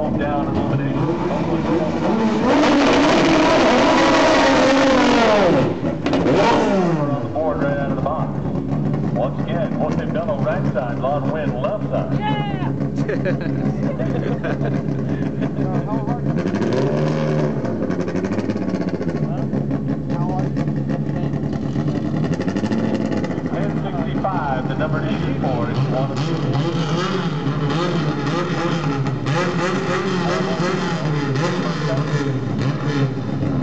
12 down elimination. On the board right out of the box. Once again, William Bellow right side, Nguyen left side. Yeah! 1065, the number 84 is one of two.